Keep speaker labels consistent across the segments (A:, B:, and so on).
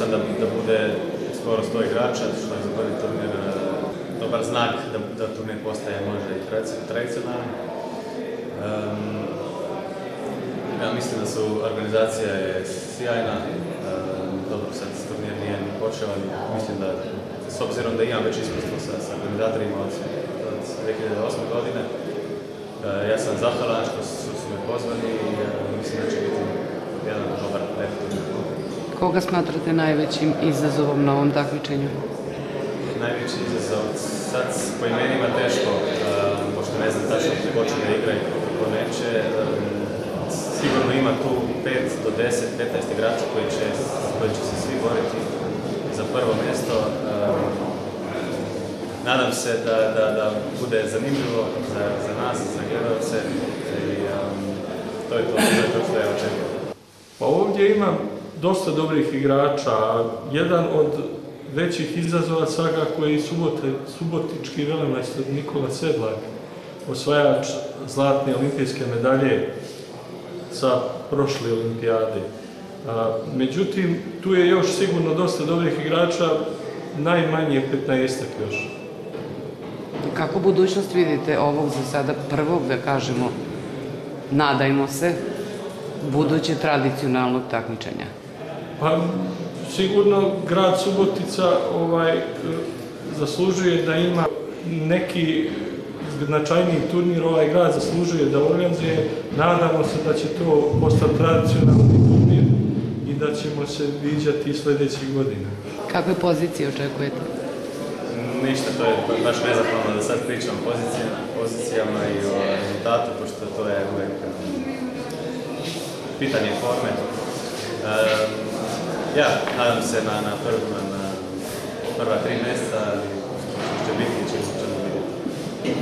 A: pretpostavljam da bude skoro 100 igrača, što je za prvi turnir dobar znak da turnir postaje možda i tradicionalan. Ja mislim da su organizacija je sjajna, dobro sad turnir nije ni počeo, ali mislim da s obzirom da imam već iskustvo sa organizatorima od 2008. godine, ja sam zahvalan što su me pozvani i mislim da će biti jedan dobar turnir.
B: Koga smatrate najvećim izazovom na ovom takmičenju?
A: Najveći izazov, sad po imenima teško, pošto ne znam tačno ko će da igra i ko neće. Sigurno ima tu 5 do 10, 15 igrača koji će se svi boriti za prvo mjesto. Nadam se da bude zanimljivo za nas, za gledalce i to je to što ja očekujem.
C: Pa ovdje ima dosta dobrih igrača. Jedan od većih izazova svakako je i subotički velemajstor Nikola Sedlak, osvajač zlatne olimpijske medalje sa prošle olimpijade. Međutim, tu je još sigurno dosta dobrih igrača, najmanje 15-ak još.
B: Kako budućnost vidite ovog za sada prvog, da kažemo, nadajmo se, buduće tradicionalnog takmičenja?
C: Pa, sigurno grad Subotica zaslužuje da ima neki značajniji turnir, ovaj grad zaslužuje da organizuje. Nadamo se da će to postati tradicionalni turnir i da ćemo se viđati sljedećih godina.
B: Kakve pozicije očekujete?
A: Ništa, to je baš nezahvalno da sad pričam o pozicijama i o rezultatu, pošto to je uvijek pitanje forme. Ja nadam se na prva 3 mjesta, ali što će biti, ćemo vidjeti.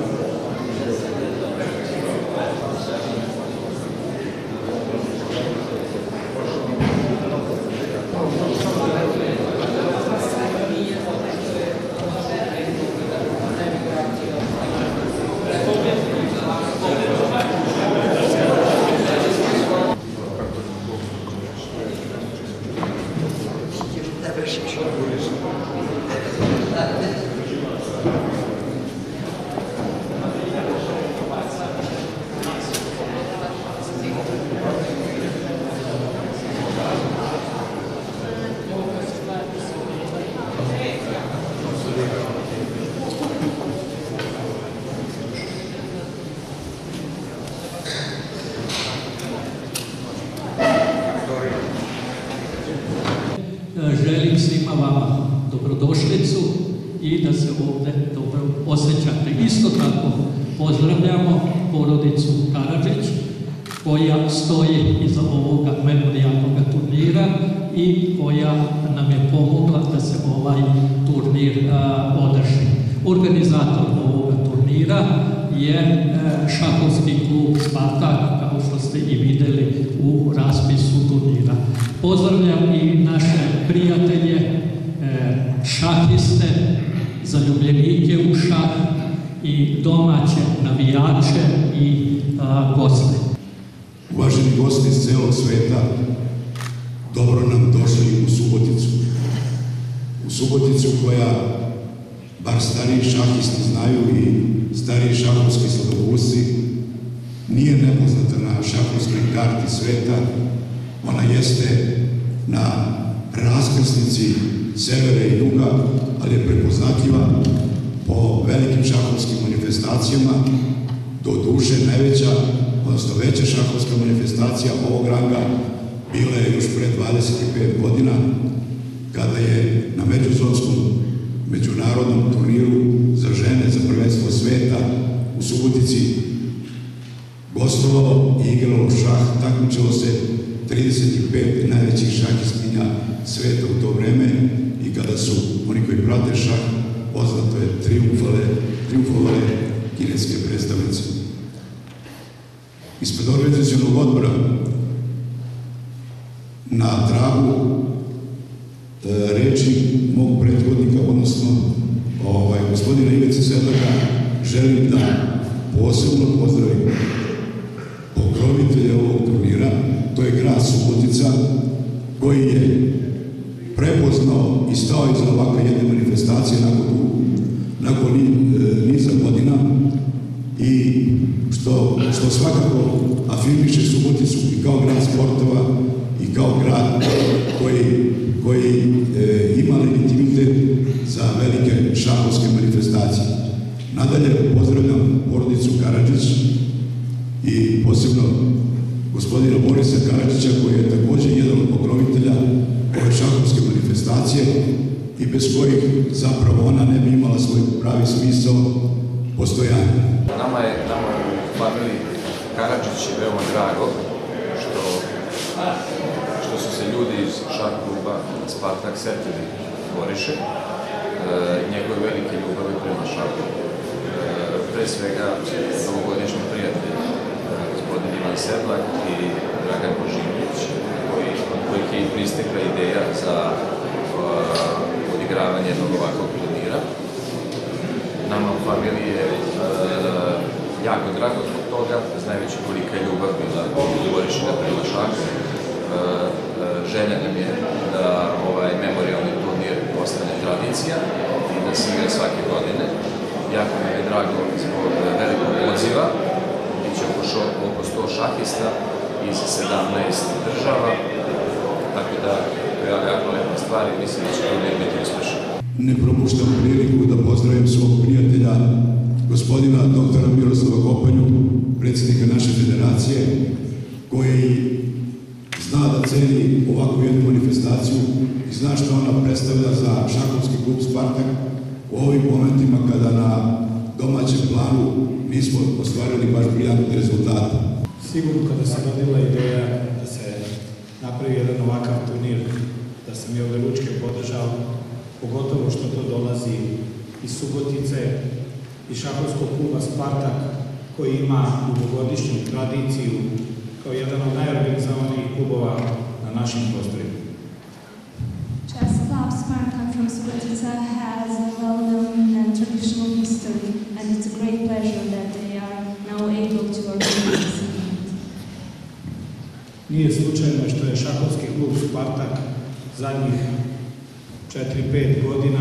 D: Želim svima vama dobrodošlicu i da se ovdje dobro osjećate. Isto tako pozdravljamo porodicu Karadžić koja stoji iza ovoga memorijalnog turnira i koja nam je pomogla da se ovaj turnir održi. Organizator ovoga turnira je šahovski klub Spartak, kao što ste i vidjeli u raspisu turnira. Pozdravljam i naše prijatelje, šahiste, zaljubljenike u šah i domaće navijače i goste.
E: Uvaženi gosti iz celog sveta, dobro nam došli u Suboticu. U Suboticu koja, bar stariji šahisti znaju i stariji šahovski sladogusci, nije nepoznata na šahovskoj karti sveta. Ona jeste na raskrsnici severa i juga, ali je prepoznatljiva po velikim šahovskim manifestacijama. Do duše najveća, odnosno veća šahovska manifestacija ovog ranga bila je još pre 25 godina, kada je na međuzonskom međunarodnom turniru za žene za prvenstvo sveta u Subotici gostovalo i igralo šah, takmičilo se 35 najvećih šahistkinja sveta u to vreme i kada su oni koji prate šah, poznato je triumfovale kineske predstavnice. Ispred organizacionog odbora na tragu reči mog prethodnika, odnosno gospodina Ivice Sedlaka, želim da posebno pozdravim pokrovitelja ovog turnira. To je grad Subotica, koji je zao i za ovakve jedne manifestacije nakon niza godina i što svakako afirmiše Suboticu i kao grad sportova i kao grad koji ima legitimitet za velike šahovske manifestacije. Nadalje pozdravljam porodicu Karadžić i posebno gospodina Borisa Karadžića koji je također jedan od pokrovitelja ove šahovske manifestacije i bez kojih zapravo ona ne bi imala svoj pravi smisao postojanja.
F: Nama je u familiji Karadžić veoma drago što su se ljudi iz šah kluba Spartak setili Boriše, njegove velike ljubavi prema šahu. Pre svega novogodišnji prijatelj gospodin Ivan Sedlak i Dragan Božinović, od kojih je i pristekla ideja za odigravanje jednog ovakvog turnira. Nama u familiji je jako drago zbog toga, znajući kolika je ljubav bila Borišina prema šahu. Želja nam je da ovaj memorialni turnir postane tradicija i da se igra svake godine. Jako nam je drago zbog velikog odziva, biće oko 100 šahista iz 17 država, tako da to je jako lepa stvar i mislim da će turnir biti uspešan.
E: Ne propuštam priliku da pozdravim svog prijatelja, gospodina doktora Miroslava Kopanju, predsjednika naše federacije, koji zna da ceni ovakvu jednu manifestaciju i zna što ona predstavlja za šahovski klub Spartak u ovim momentima kada na domaćem planu nismo ostvarili baš briljantne rezultate.
G: Sigurno kada se rodila ideja da se napravi jedan ovakav turnir, da sam i ove ručke podržao, pogotovo što to dolazi iz Subotice i šahovskog kluba Spartak koji ima dugogodišnju tradiciju kao jedan od najorganizovanijih klubova na našim prostorima.
H: Chess Club Spartak from Subotica has a well-known and traditional history, and it's a great pleasure that they are now able to organize this event.
G: Nije slučajno što je šahovski klub Spartak zadnjih 4-5 godina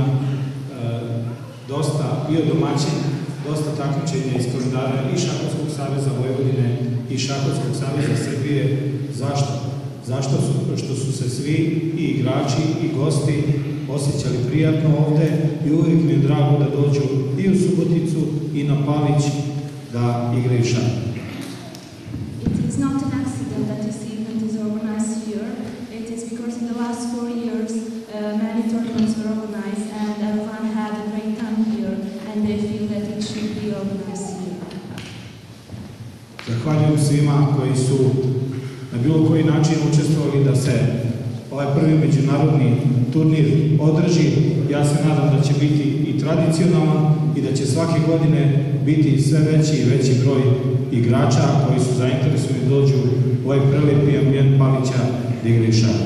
G: dosta bio domaćin, dosta takmičenja iz kalendara i Šahovskog saveza Vojvodine i Šahovskog saveza Srbije. Zašto? Zašto? Što su se svi i igrači i gosti osjećali prijatno ovde i uvijek mi je drago da dođu i u Suboticu i na Palić da igraju šah.
H: It is not an accident that this event is organized here. It is because in the last 4 years many tournaments were organized and everyone had a great time here and they feel that it should be organized here.
G: Zahvaljujem svima koji su na bilo koji način učestvovali da se ovaj prvi međunarodni turnir održi. Ja se nadam da će biti i tradicionalan i da će svake godine biti sve veći i veći broj igrača koji su zainteresovani dođu u ovaj prelepi ambijent Palića da igraju šah.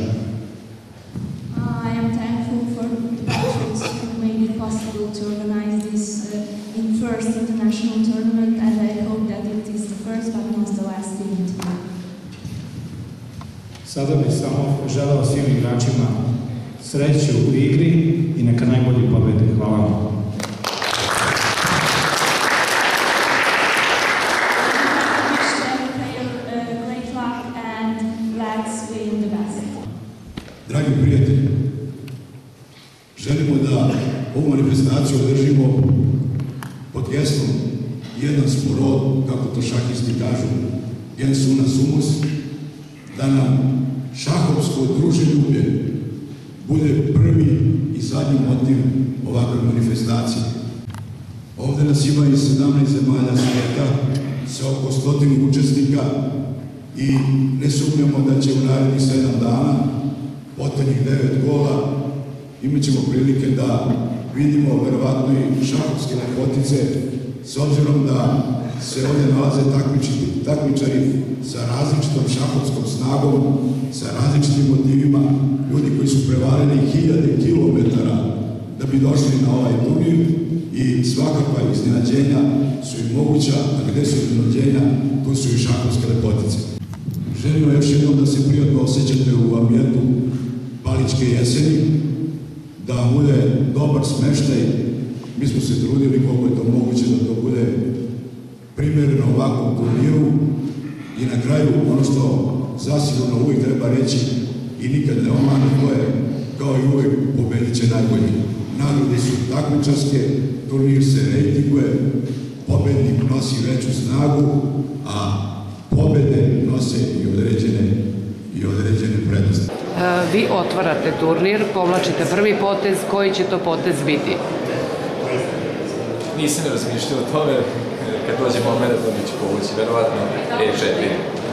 H: I am thankful for the patrons who made it possible to organize this in first international tournament and I hope that it is the first but not the last event.
G: Sada bih samo želeo svim igračima sreću u igri i neka najbolji pobede. Hvala vam.
E: Dragi prijatelji, želimo da ovu manifestaciju održimo pod gestom jedan smo rod, kako to šahisti kažu, gens una sumus, da nam šahovsko druženljublje bude prvi i zadnji motiv ovakve manifestacije. Ovde nas ima i 17 zemalja svijeta sa oko 100 učesnika i ne sumnjamo da će u narednih 7 dana potonjih 9 gola imat ćemo prilike da vidimo verovatno i šahovske lepotice s obzirom da se ovdje nalaze takmičari sa različitom šahovskom snagom, sa različitim motivima, ljudi koji su prevalili 1000 kilometara da bi došli na ovaj turnir i svakakva iznenađenja su i moguća, a gde su iznenađenja, tu su i šahovske lepotice. Želimo još jednom da se prijatno osjećate u ambijentu Palićke jeseni, da bude dobar smeštaj. Mi smo se trudili koliko je to moguće da to bude primjereno ovakvom turniru i na kraju ono što zasigurno uvijek treba reći i nikad ne omanu, to je kao i uvijek pobedit će najbolji. Nagrade su takmičarske, turnir se rejtinguje, pobednik nosi veću snagu, a pobede nose i određene prednosti.
B: Vi otvarate turnir, povlačite prvi potez, koji će to potez biti?
F: Nisam razmišljao o tome, kad dođe moment da mi će povući, verovatno E4.